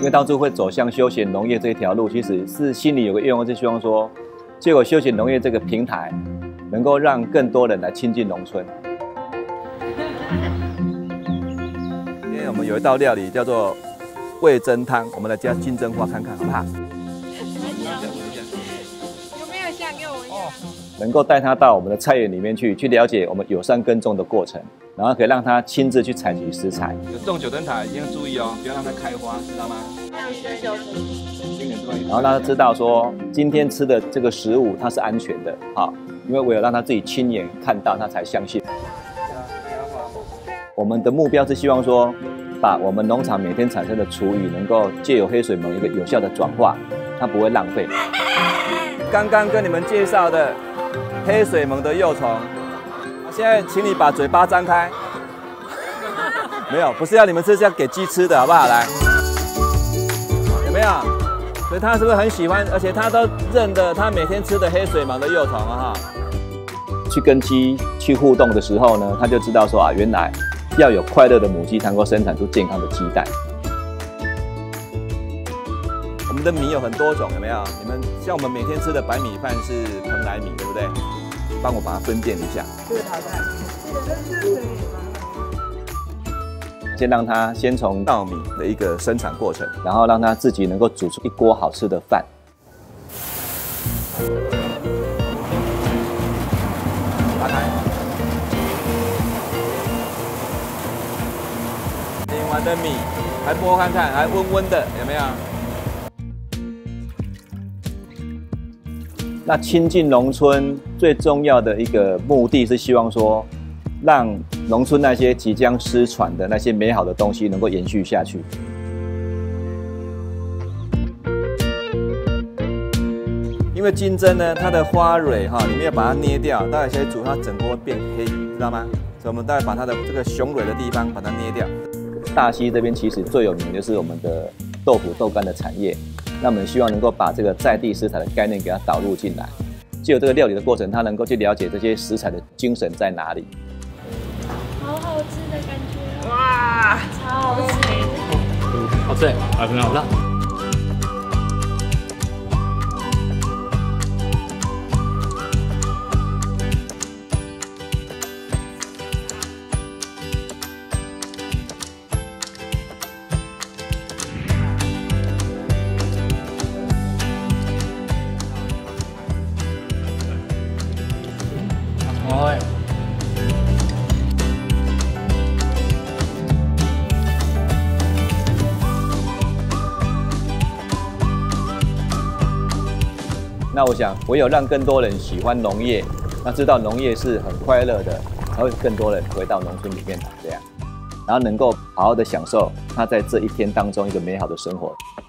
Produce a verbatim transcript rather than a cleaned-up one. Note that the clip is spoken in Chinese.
因为当初会走向休闲农业这一条路，其实是心里有个愿望，是希望说，借由休闲农业这个平台，能够让更多人来亲近农村。今天我们有一道料理叫做味噌汤，我们来加金针花看看好不好？ 有没有像给我一样？ 能够带他到我们的菜园里面去，去了解我们友善耕种的过程，然后可以让他亲自去采集食材。有种九层塔一定要注意哦，不要让它开花，知道吗？然后让他知道说，今天吃的这个食物它是安全的啊，因为唯有让他自己亲眼看到，他才相信。我们的目标是希望说，把我们农场每天产生的厨余，能够借由黑水虻一个有效的转化，它不会浪费。刚刚跟你们介绍的黑水虻的幼虫，现在请你把嘴巴张开。没有，不是要你们吃，是要给鸡吃的，好不好？来，有没有？所以它是不是很喜欢？而且它都认得它每天吃的黑水虻的幼虫啊哈。去跟鸡去互动的时候呢，它就知道说啊，原来要有快乐的母鸡才能够生产出健康的鸡蛋。我们的米有很多种，有没有？你们像我们每天吃的白米饭是蓬莱米，对不对？帮我把它分辨一下。这个淘汰。这个是可以吗？先让它先从稻米的一个生产过程，然后让它自己能够煮出一锅好吃的饭。打开。淋完的米还拨看看，还温温的，有没有？那亲近农村最重要的一个目的是希望说，让农村那些即将失传的那些美好的东西能够延续下去。因为金针呢，它的花蕊哈，你们要把它捏掉，待会先煮它整锅变黑，知道吗？所以我们待会把它的这个雄蕊的地方把它捏掉。大溪这边其实最有名的就是我们的豆腐豆干的产业。那我们希望能够把这个在地食材的概念给它导入进来，藉由这个料理的过程，它能够去了解这些食材的精神在哪里。 好好吃的感觉，哇，超好吃， 好吃，好吃，好吃。Rồi. 那我想，唯有让更多人喜欢农业，那知道农业是很快乐的，才会更多人回到农村里面来，这样，然后能够好好的享受他在这一天当中一个美好的生活。